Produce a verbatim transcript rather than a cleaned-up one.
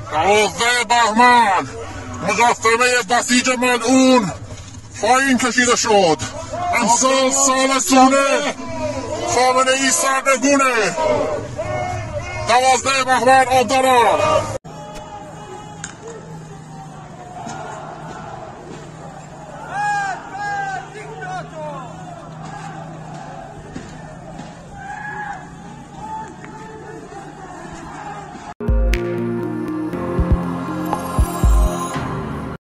دوازده بهمن مجسمه بسیج ملعون پایین کشیده شد. امسال سال سونه، خامنه ای سرنگونه. دوازده بهمن عبدالله.